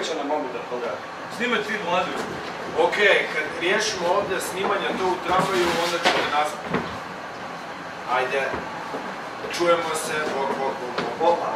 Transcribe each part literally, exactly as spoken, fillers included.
će nam mogu da pogledati? Snimaj ti mladi. Okej, kad riješimo ovdje snimanja to u tramvaju, onda ću te nazvati. Ajde, čujemo se, bok, bok, bok, bok. Opa.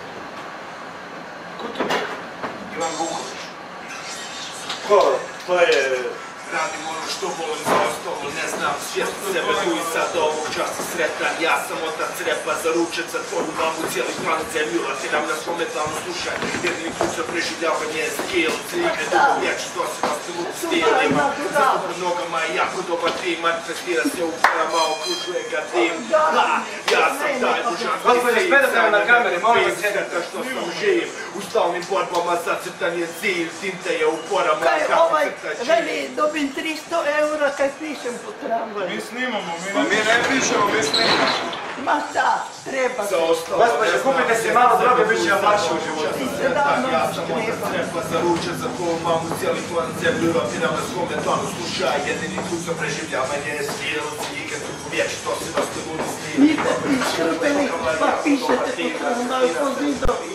Ko to je? Ivan Vuković. Ko? To je... Radim ono što volim za ostalo, ne znam svijest sebe tu i sad ovog časa sretan. Ja sam otac repa, zaručen za tvoju mamu, cijeli plan zemlju, latiram nas momentalno slušaj. Jedini put za preživljavanje je skill, trigre, dugo vječ, to se vas te lupu stil ima. Za dobar nogama i jako dobar tim, manifestira se u parama, okružuje ga tim. Ja sam taj božanski Gospodine, spedate na kamere, molim vas. Sredata što sam živ, u stalnim borbama zacrtan je cilj, tinte je u porama, Kaj kako ovaj, crta veli, dobim tristo eura kad pišem po tramvaju. Mi snimamo, mi... Pa mi ne pišemo, mi snimamo. Ma šta, treba se. Gospodine, kupite si malo droge, bit će vam lakše u životu. Ti se davno Ja sam otac treba. repa, zaručen za tvoju mamu, cijeli plan zemlju, rapiram na svome planu, slušaj, jedini put za preživljavanje je skill, trigre, dugo vječ, to se vas te lupu stil Vi ste priskrbili, pa pišete po tramvaju po zidovi.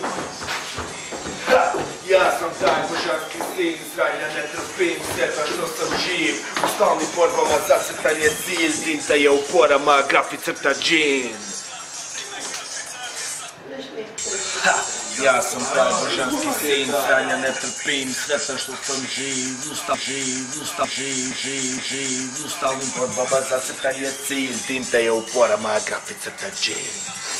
Ja sam taj božanski sin, sranja ne trpim, sveta što sam živ. U stalnim borbama zacrtan je cilj, tinta je u porama, grafi crta džin. Ja sam taj božanski sin, sranja ne trpim, sveta što sam živ. Ustav, živ, ustav, živ, živ, živ. U stalnim borbama zacrtan je cilj, tinta je u porama, grafi crta džin.